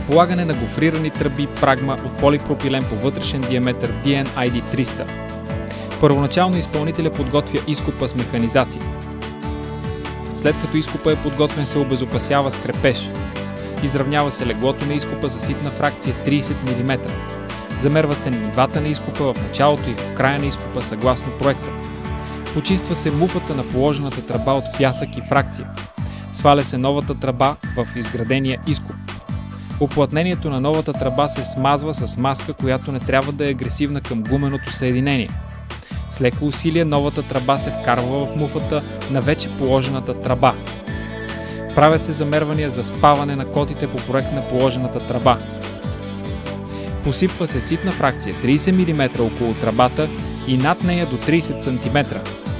Полагане на гофрирани тръби прагма от полипропилен по вътрешен диаметър DN-ID300. Първоначално изпълнителя подготвя изкопа с механизация. След като изкопа е подготвен, се обезопасява с крепеж. Изравнява се леглото на изкопа с ситна фракция 30 мм. Замерват се нивата на изкопа в началото и в края на изкопа съгласно проекта. Почиства се муфата на положената тръба от пясък и фракция. Сваля се новата тръба в изградения изкоп. Уплътнението на новата тръба се смазва с маска, която не трябва да е агресивна към гуменото съединение. С леко усилие новата тръба се вкарва в муфата на вече положената тръба. Правят се замервания за спаване на котите по проект на положената тръба. Посипва се ситна фракция 30 мм около тръбата и над нея до 30 см.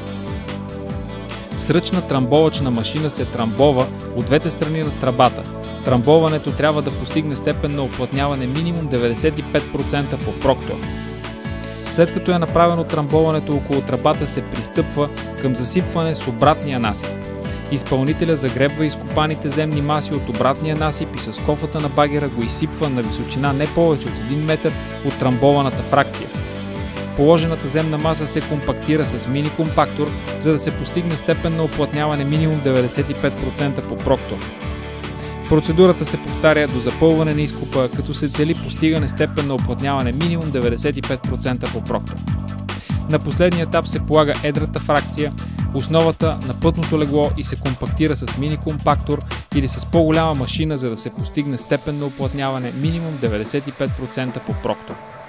С ръчна трамбовъчна машина се трамбова от двете страни на тръбата. Трамбоването трябва да постигне степен на уплътняване минимум 95% по проктор. След като е направено трамбоването около тръбата, се пристъпва към засипване с обратния насип. Изпълнителя загребва изкопаните земни маси от обратния насип и с кофата на багера го изсипва на височина не повече от 1 метър от трамбованата фракция. Положената земна маса се компактира с мини-компактор, за да се постигне степен на уплътняване минимум 95% по проктор. Процедурата се повтаря до запълване на изкопа, като се цели постигане степен на уплътняване минимум 95% по проктор. На последния етап се полага едрата фракция, основата на пътното легло и се компактира с мини-компактор или с по-голяма машина, за да се постигне степен на уплътняване минимум 95% по проктор.